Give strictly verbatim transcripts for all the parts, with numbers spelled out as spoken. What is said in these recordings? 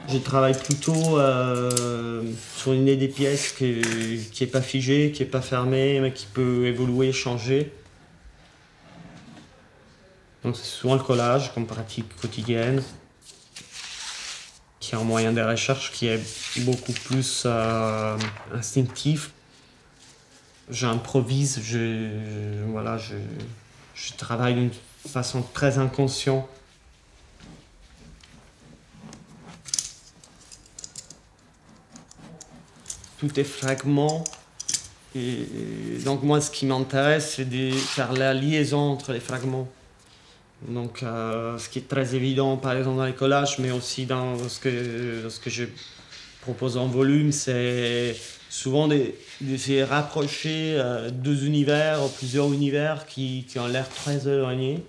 Je travaille plutôt euh, sur une idée des pièces qui n'est pas figée, qui n'est pas fermée, mais qui peut évoluer, changer. Donc c'est souvent le collage comme pratique quotidienne, qui est un moyen de recherche qui est beaucoup plus euh, instinctif. J'improvise, je, voilà, je, je travaille d'une façon très inconsciente. Tout est fragment. Et donc moi, ce qui m'intéresse, c'est de faire la liaison entre les fragments. Donc, euh, ce qui est très évident, par exemple, dans les collages, mais aussi dans ce que, dans ce que je propose en volume, c'est souvent d'essayer de rapprocher euh, deux univers, ou plusieurs univers qui, qui ont l'air très éloignés.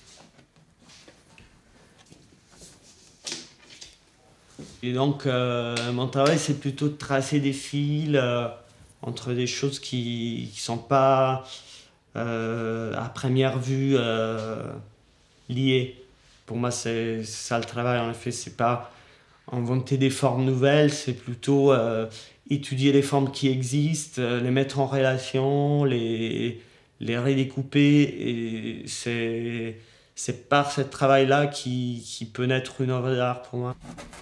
Et donc, euh, mon travail, c'est plutôt de tracer des fils euh, entre des choses qui ne sont pas, euh, à première vue, euh, liées. Pour moi, c'est ça le travail, en effet. C'est pas inventer des formes nouvelles, c'est plutôt euh, étudier les formes qui existent, euh, les mettre en relation, les, les redécouper. Et c'est, c'est par ce travail-là qui, qui peut naître une œuvre d'art pour moi.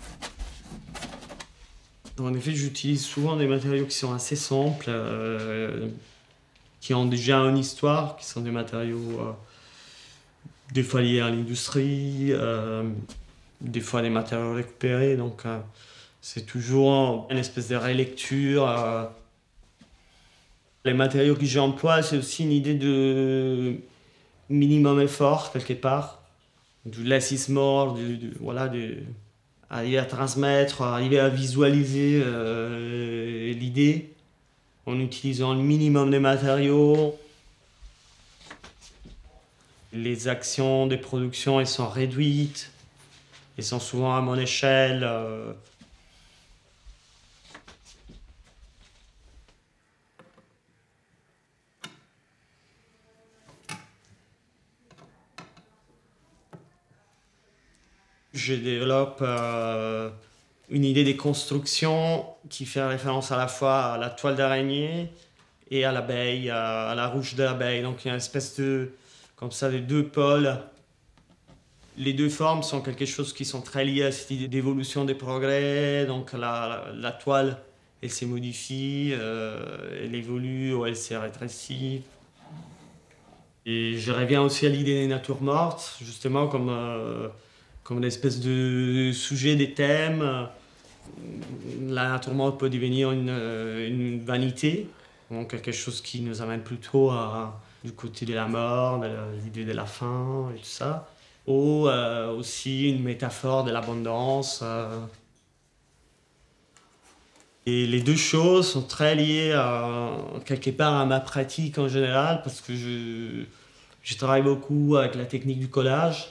En effet, j'utilise souvent des matériaux qui sont assez simples, euh, qui ont déjà une histoire, qui sont des matériaux euh, des fois liés à l'industrie, euh, des fois des matériaux récupérés. Donc, euh, c'est toujours une espèce de relecture. Euh. Les matériaux que j'emploie, c'est aussi une idée de minimum effort, quelque part, du less is more, du, du, voilà, du, arriver à transmettre, arriver à visualiser euh, l'idée en utilisant le minimum de matériaux. Les actions de production, elles sont réduites, elles sont souvent à mon échelle. Euh. Je développe euh, une idée de construction qui fait référence à la fois à la toile d'araignée et à l'abeille, à, à la ruche de l'abeille. Donc il y a une espèce de, comme ça, de deux pôles. Les deux formes sont quelque chose qui sont très liées à cette idée d'évolution des progrès. Donc la, la, la toile, elle se modifie, euh, elle évolue ou elle se rétrécit. Et je reviens aussi à l'idée des natures mortes, justement comme, euh, comme une espèce de sujet des thèmes. La nature morte peut devenir une, une vanité, donc quelque chose qui nous amène plutôt à, du côté de la mort, de l'idée de la fin et tout ça. Ou euh, aussi une métaphore de l'abondance. Euh. Et les deux choses sont très liées à, quelque part à ma pratique en général, parce que je, je travaille beaucoup avec la technique du collage.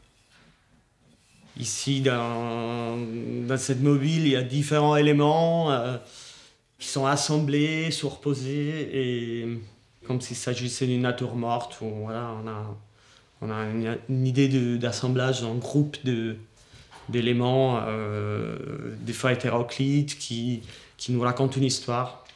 Ici, dans, dans cette mobile, il y a différents éléments euh, qui sont assemblés, surposés, et comme s'il s'agissait d'une nature morte, où voilà, on a, on a une, une idée d'assemblage en groupe de, d'éléments, euh, des fois hétéroclites, qui, qui nous racontent une histoire.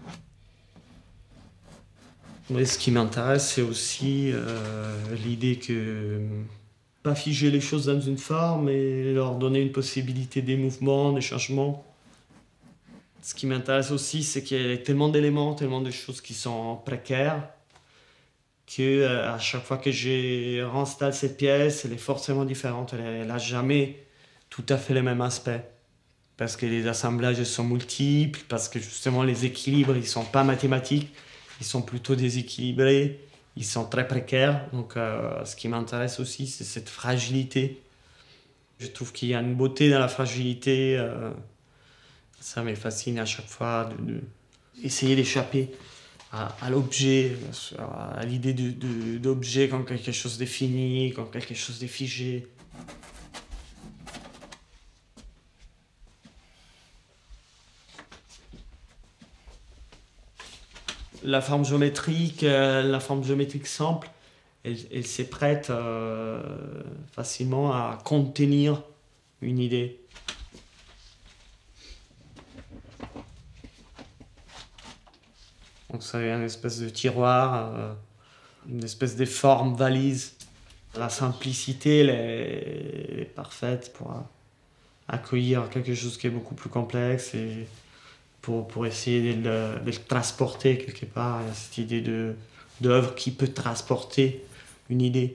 Mais ce qui m'intéresse, c'est aussi euh, l'idée que pas figer les choses dans une forme et leur donner une possibilité des mouvements, des changements. Ce qui m'intéresse aussi, c'est qu'il y a tellement d'éléments, tellement de choses qui sont précaires, que euh, à chaque fois que je réinstalle cette pièce, elle est forcément différente. Elle n'a jamais tout à fait les mêmes aspects. Parce que les assemblages sont multiples, parce que justement les équilibres, ils ne sont pas mathématiques, ils sont plutôt déséquilibrés, ils sont très précaires. Donc euh, ce qui m'intéresse aussi, c'est cette fragilité. Je trouve qu'il y a une beauté dans la fragilité. Euh, ça me fascine à chaque fois de, de essayer d'échapper à, à l'objet, à l'idée d'objet comme quelque chose de fini, comme quelque chose de figé. La forme géométrique, euh, la forme géométrique simple, elle, elle s'est prête euh, facilement à contenir une idée. Donc ça a une espèce de tiroir, euh, une espèce de forme valise. La simplicité elle est, elle est parfaite pour euh, accueillir quelque chose qui est beaucoup plus complexe et pour, pour essayer de le, de le transporter quelque part. Il y a cette idée de, d'œuvre qui peut transporter une idée.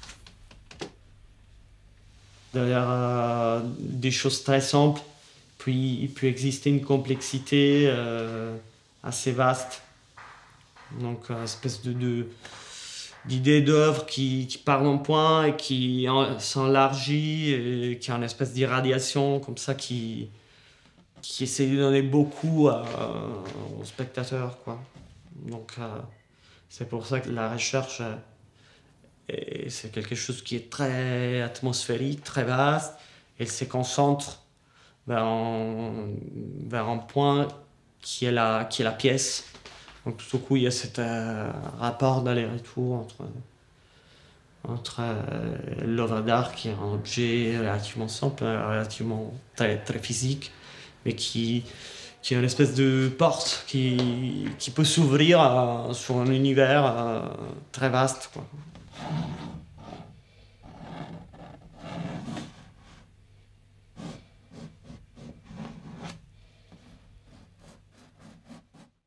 Derrière euh, des choses très simples, puis il peut exister une complexité euh, assez vaste. Donc, une espèce de, de, d'idée d'œuvre qui, qui part d'un point et qui en, s'élargit, et qui a une espèce d'irradiation comme ça qui, qui essaie de donner beaucoup à, aux spectateurs, quoi. Donc, euh, c'est pour ça que la recherche, euh, et c'est quelque chose qui est très atmosphérique, très vaste. Elle se concentre vers un, vers un point qui est la, qui est la pièce. Donc tout au coup, il y a ce euh, rapport d'aller-retour entre, entre euh, l'œuvre d'art qui est un objet relativement simple, relativement très, très physique, mais qui, qui est une espèce de porte qui, qui peut s'ouvrir euh, sur un univers euh, très vaste, quoi.